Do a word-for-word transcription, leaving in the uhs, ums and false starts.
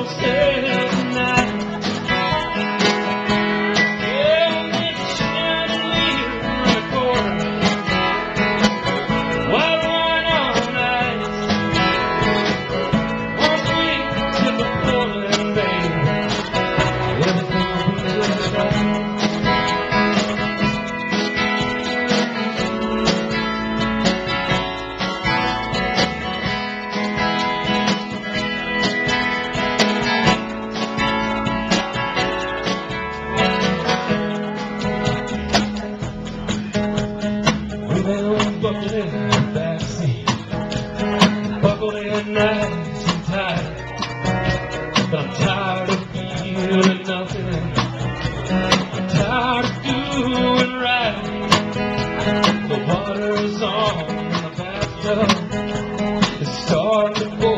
don't say tonight. Yeah, it's chandelier in the corner, white wine on ice. One week to the Portland Bay, everything will be just right. Buckled in the backseat, buckled in nice and tight, but I'm tired of feeling nothing. I'm tired of doing right. The water's on in the bathtub, it's starting to pour.